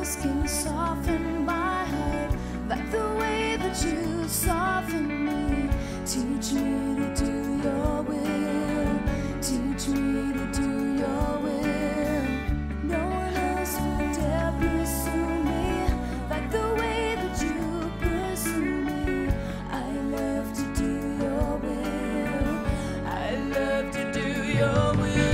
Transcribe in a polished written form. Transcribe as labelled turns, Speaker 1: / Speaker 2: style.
Speaker 1: ask you to soften my heart like the way that you soften me. Teach me to do your will. Teach me to do your will. No one else will dare pursue me like the way that you pursue me. I love to do your will. I love to do your will.